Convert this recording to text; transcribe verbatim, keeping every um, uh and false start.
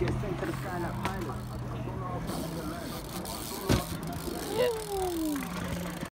get sent to the sky like pilots. I'm going off the land.